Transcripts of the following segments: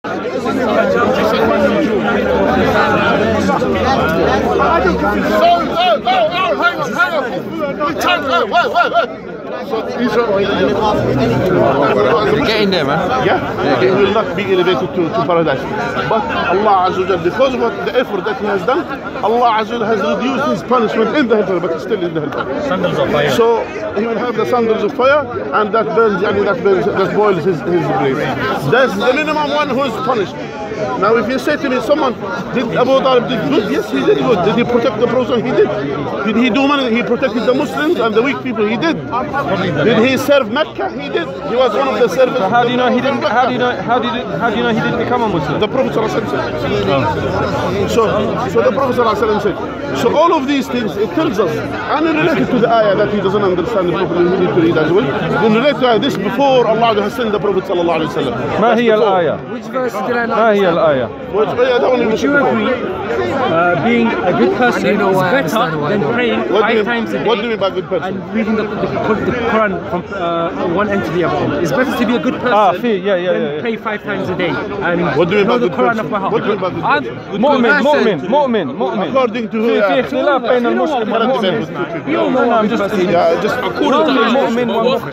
You're getting there, man. Yeah, he will not be elevated to paradise. But Allah Azza wa Jalla, because of the effort that he has done, Allah Azza wa Jalla has reduced his punishment in the hellfire, but he's still in the hellfire. Sandals of fire. So he will have the sandals of fire, and that burns, that boils his grave. That's the minimum one who is punished. Now, if you say to me, someone did Abu Talib did good, yes, he did good. Did he protect the Prophet? He did. Did he do money? He protected the Muslims and the weak people. He did. Did he serve Mecca? He did. He was one of the servants. How do you know he didn't? How do you know he didn't become a Muslim? The Prophet said. So the Prophet said. So all of these things, it tells us, and related to the ayah that he doesn't understand the Prophet, we need to read as well. Then related to this before Allah has sent the Prophet sallallahu alaihi wasallam. ما هي الآية? Which verse did I not? ما هي الآية? Would you agree being a good person is better than praying 5 times a day? What do you mean by good person? And reading the Quran from one end to the other end? It's better to be a good person than pray 5 times a day and what do you mean by know the good Quran person? of my heart. What do you mean by good person? مؤمن. According to who? في اختلاف بين المسلم والمؤمن. according to مؤمن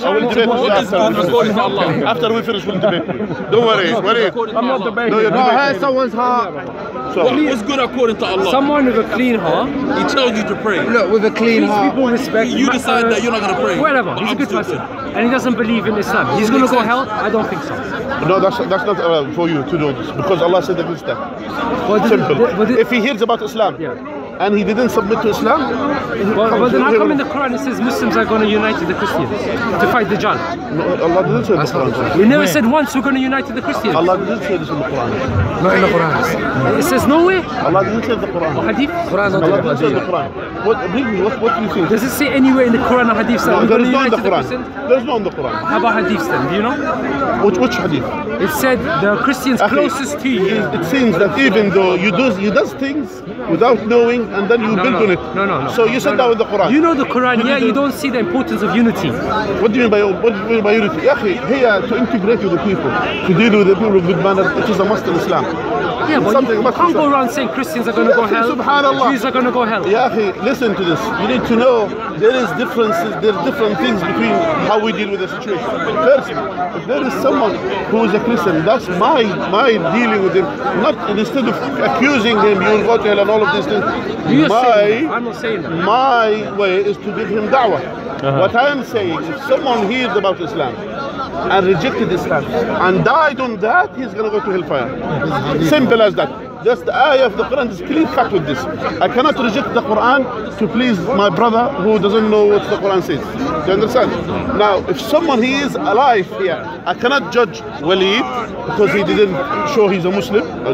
after we finish with the debate. Don't worry. I'm not debating. No, you're No, hurt someone's heart. What's good according to Allah? Someone with a clean heart, He tells you to pray. Look, with a clean heart. people respect. You decide that you're not going to pray. Whatever, he's a good person and he doesn't believe in Islam. He's going to go hell? I don't think so. No, that's not for you to know this, because Allah said against that. Simple. If he hears about Islam and he didn't submit to Islam, but then how come in the Quran it says Muslims are going to unite with the Christians to fight the Dajjal? no, Allah didn't say this in the Quran. We never said once we're going to unite with the Christians. Allah didn't say this in the Quran. Not in the Quran. It says nowhere. Allah didn't say the Quran. Hadith. Quran not Allah in didn't say the Quran. What do you think? Does it say anywhere in the Quran or Hadith that we're There going is to no in unite the with the Quran. Christians? There is no in the Quran. How about Hadith then? Do you know? Which hadith? It said the Christians closest to you. It seems that even though you does things without knowing and then you build on it. No. So you said that with the Quran. You know the Quran, you don't see the importance of unity. What do you mean by unity? Here to integrate with the people, to deal with the people with good manner, it is a must in Islam. Yeah, but you can't go around saying Christians are going to go hell, Subhanallah. Jews are going to go hell. Listen to this. You need to know there are different things between how we deal with the situation. First, if there is someone who is a Christian, that's my dealing with him. Not instead of accusing him, you will go to hell and all of these things. I'm not saying that. My way is to give him da'wah. What I am saying, if someone hears about Islam and rejected Islam and died on that, he's going to go to hellfire. Simple as that. Just the ayah of the Quran is clear cut with this. I cannot reject the Quran to please my brother who doesn't know what the Quran says. Do you understand? Now, if someone he is alive here, I cannot judge Walid because he didn't show he's a Muslim. I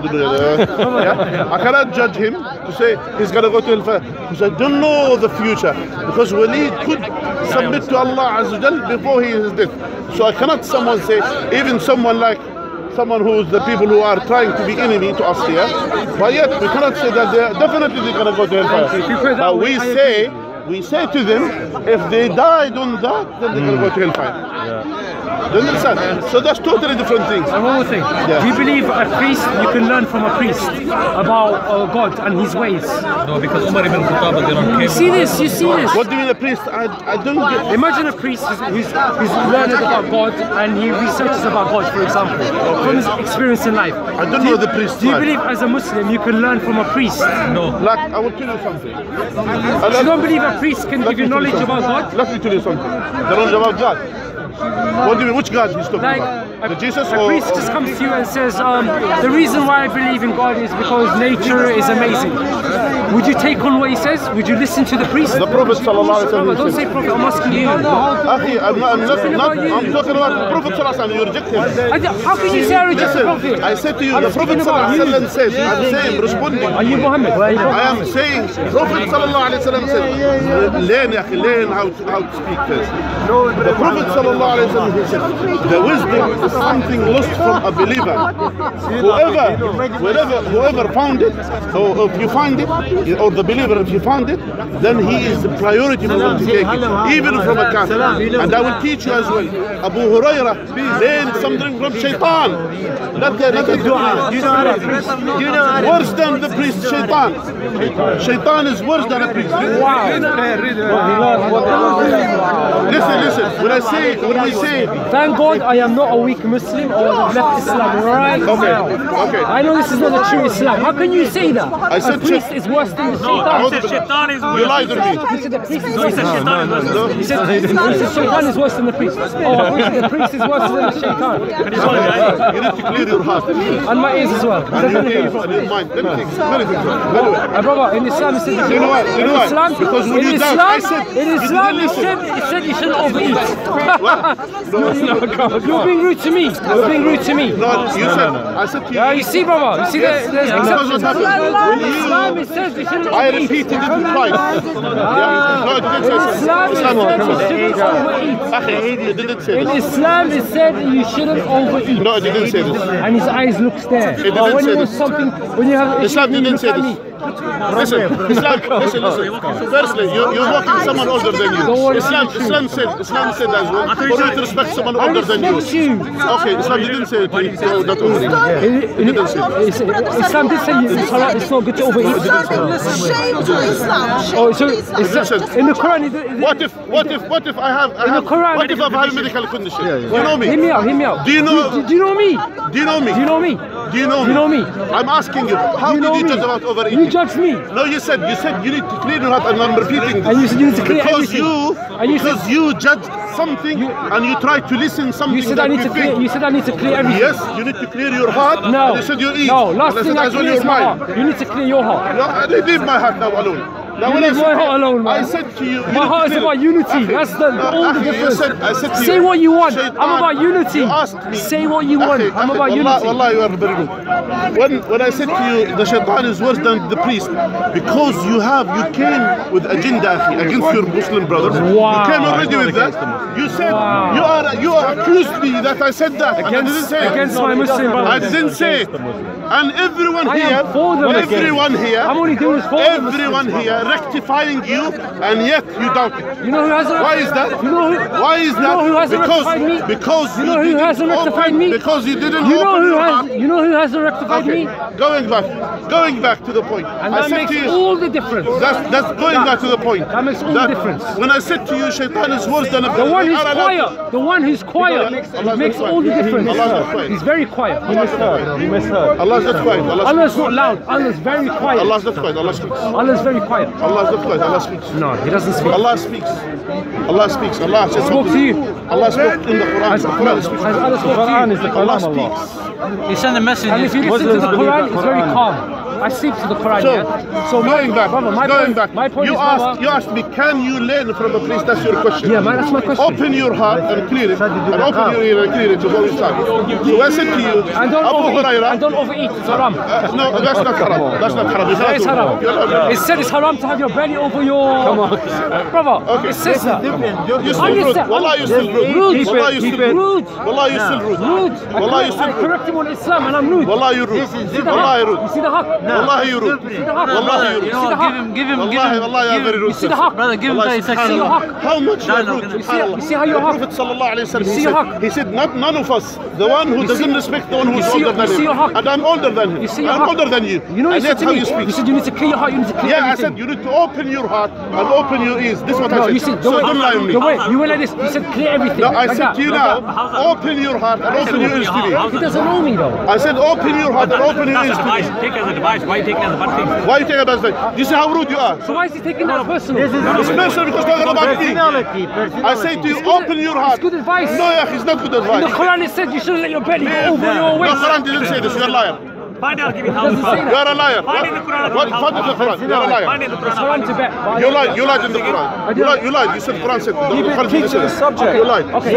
cannot judge him to say he's going to go to hellfire because I don't know the future. Because Walid could submit to Allah Azza wa Jal before he is dead. So I cannot say, even someone like someone who's the people who are trying to be enemy to us here, but yet we cannot say that they're definitely going to go to hellfire. But we say to them, if they died on that, then they're going to go to hellfire. Do you understand? So that's totally different things. And one more thing. Do you believe a priest, you can learn from a priest about God and his ways? No, because Umar ibn Khattab, You see this? What do you mean a priest? I don't get. Imagine a priest who's learned about God and he researches about God, for example, from his experience in life. I don't know the priest. Do you believe as a Muslim you can learn from a priest? No. Like, I will tell you something. You don't believe a priest can give you knowledge about God? Let me tell you something. The knowledge about God. What do you mean? Which God he's talking about? The Jesus a priest just comes to you and says, the reason why I believe in God is because nature is amazing. Would you take on what he says? Would you listen to the priest? The Prophet sallallahu alaihi wasallam. Don't say Prophet, I'm asking you. I'm talking about the Prophet sallallahu alaihi wasallam. You reject him. How can you say I reject the Prophet? I said to you, the Prophet sallallahu alaihi wasallam says, I'm saying, responding. Are you Muhammad? I am saying, Prophet sallallahu alaihi wasallam said, learn how to speak first. The Prophet sallallahu alaihi wasallam said, the wisdom is something lost from a believer. Whoever found it, or if you find it, or the believer, if you found it, then he is the priority for them to take it, even from a kafir. And I will teach you as well. Abu Huraira learned something from Shaitan. Not a worse than the priest, Shaitan. Shaitan is worse than a priest. Wow. Listen. When we say, Thank God I am not a weak Muslim or have left Islam right now. okay. I know this is not the true Islam. How can you say that? I said a priest is worse than the Shaitan. You lied to me. He said the priest is worse than the Shaitan. He said Shaitan is worse than the priest. Oh, the priest is worse than the Shaitan. You need to clear your heart. And my ears as well. And your mind. Let me think. Brother, in Islam it says You know what? Because when you die, I said, in Islam it said you shouldn't overeat. You're being rude to me. You're being rude to me. No, you said, I said to you. Yeah, you see, brother. You see there's Because what exceptions. happened? In Islam it says you shouldn't I overeat. repeated it twice. No, it didn't In Islam it say said you shouldn't overeat. it didn't say In this. Islam it said you shouldn't overeat. No, it didn't say this. And his eyes look there. didn't Or when say you want this. something, when you have Islam didn't say this. Listen. Firstly, you're mocking someone older than you. Islam said as well, for you to respect someone older than you. Okay, Islam didn't say it. No, not overeat. It didn't say it. Islam did say it's not good to overeat. It didn't say it. Oh, so in the Quran, What if I have a medical condition? You know me. Hear me out. Do you know? Do you know me? Do you know me? Do you know me? Do you know me? Do you know me? I'm asking you. How did you judge about overeating? You judge me. No, you said you need to clear your heart, and I'm repeating this. And you said you need to clear everything. Because you judged something and you tried to listen something. You said I need to clear. You said I need to clear everything. Yes, you need to clear your heart. No. And you said you eat. No. Last and thing I clear is my heart. You need to clear your heart. No, I leave my heart now alone. Now, You when leave I my said- heart alone, man. I said to you. My heart is about unity. That's all the difference. I said to you. Say what you want. Shaitan, I'm about unity. You asked me. Say what you want. I'm about unity. Wallah, you are very good. When I said to you, the shaitan is worse than the priest, because you came with agenda against your Muslim brothers. Wow. You came already with that. You said you accused me that I said that. And I didn't say it. Against my Muslim brothers. I didn't say it. And everyone I here, am for them everyone again. here, I'm only doing this for the everyone Muslims, here rectifying you, and yet you doubt it. You know who hasn't Why is that? You know who? Why is that? You know who hasn't rectified me? Because You know who hasn't rectified me? Because you didn't You know open who your has? heart. You know who hasn't rectified Okay, me? going back to the point. And I that said makes to you, all the difference. that's going back to the point. That makes all the difference. When I said to you, Shaitan is worse than a The one who's quiet. The one who's quiet. Allah It makes is all the quiet. difference. Allah is quiet. He's very quiet. You misheard. Allah's not quiet. Allah's not loud. Allah's very quiet. Allah's not quiet. Allah speaks. Allah's very quiet. Allah's not quiet. Allah speaks. No, he doesn't speak. Allah speaks. Allah speaks. Allah says Spoke to you. Allah spoke in the Quran. Has The Quran speaks. Allah spoke to Quran you? is the Allah Kalam Allah. speaks. He sent a message. And if you listen to the Quran, it's very calm. I sleep to the Quran, So, yeah? So going back, brother, my going point, back. my point you is, asked, brother, you asked me, can you learn from a place? That's your question. yeah, man, that's my question. Open your heart and clear it, and open your ear and clear it before you start. So I said to you, And don't Abu overeat. Huraira. And don't overeat. It's haram. No, that's not haram. That's not haram. That is haram. It said it's haram to have your belly over your. Come on, brother. Okay. It says that. You're still rude. Wallah, you're still rude. Rude. Wallah, you're still Rude. rude. Wallah, you're still rude. Rude. Wallah, you're I still rude. correct him on Islam and I'm rude. Wallah, you're rude. Wallah, you're rude. You see the haq? Wallah, you're rude. You see the haq? Wallah, you're You rude. know what? Give him. Wallah, you're very rude. You see the haq? Brother, give him Wallah, 30 seconds. subhanallah. How much you're no, rude. no. Subhanallah. You see how you're The haq? Prophet sallallahu alayhi wa sallam, see your haq? he said, not none of us, the one who doesn't respect the one who's you see older your- than you see your him. haq? And I'm older than him. You see your I'm haq? older than you. You know what And you yet said to how me? you speak. You said you need to clear your heart, you need to clear Yeah, I everything. said you need to open your heart and open your ears. This is what No, I said. you see, So don't lie on me. the way you went like this, you said clear everything. No, I like said that, to you like now, that. open your heart and open your ears to me. He doesn't know me though. I said open your heart and open your ears to me. Take it as a device. Why are you taking it as a bad thing? Why you take it as that? Do you see how rude you are? So why is he taking that personal? It's personal because talking about me. I say to you, open your heart. It's good advice. No, yeah, it's not good In the advice. Quran it said you shouldn't let your belly go over your No, waist. Quran didn't say this. You're a liar. Find out, give me Doesn't say You that. are a liar. Find in the Quran. What? Find in the Quran. You're a liar. Find in the It's Quran. haram to bet. You lied. You lied in the Quran. You lied. You said Quran said. The Quran Keep to said the it. subject. You lied. Okay.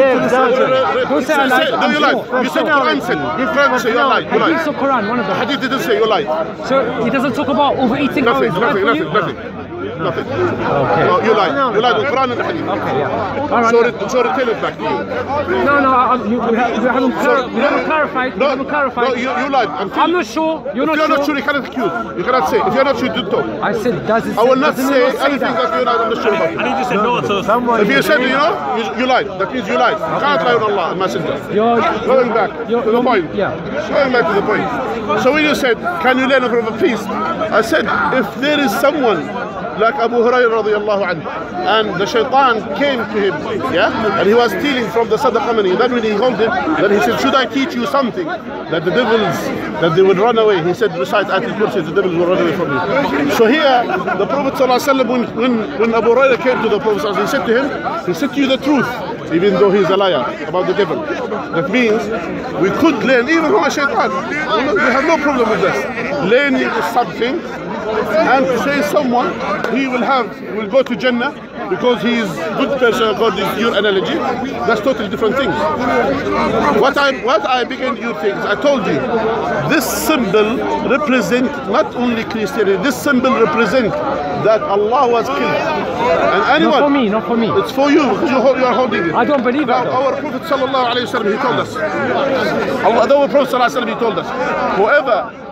Don't say I lied. No, you lied. You said Quran said. Quran said you lied. You Hadith lied. or Quran, one of them. Hadith didn't say you lied. So he doesn't talk about overeating. Nothing. how it's bad for you? Nothing. Nothing. No, you lied. You lied on Quran and the Hadith. Okay, yeah. All right. So return it back to you. We haven't clarified. No, you lied. I'm not sure. You're If not you're not sure. sure, you cannot accuse. You cannot say. If you're not sure, you don't talk. I said, does it? I will not doesn't say it anything that? that you're not sure about. And he just said no, so If you said, you lied. That means you lied. You can't lie on Allah, the Messenger. Going back to the point. Yeah. Going back to the point. So when you said, can you learn from a priest? I said, if there is someone like Abu Hurairah radiallahu anhu, and the shaitan came to him, yeah, and he was stealing from the sadaqah money. Then when he called him, then he said, should I teach you something that the devils, that they would run away? He said, recite Ayatul Kursi, the devils will run away from you. So here, the Prophet ﷺ, when Abu Hurairah came to the Prophet, he said to him, he said to you the truth, even though he's a liar about the devil. That means we could learn even from a shaitan. We have no problem with this. Learning is something, and to say someone he will go to Jannah because he is good person according to your analogy, that's totally different things. What I began you things, I told you, this symbol represent not only Christianity, this symbol represent that Allah was killed. And anyone, Not for me. it's for you because you are holding it. I don't believe Now, that. our Prophet sallallahu alaihi wasallam, he told us. Our Prophet sallallahu alaihi wasallam, he told us, whoever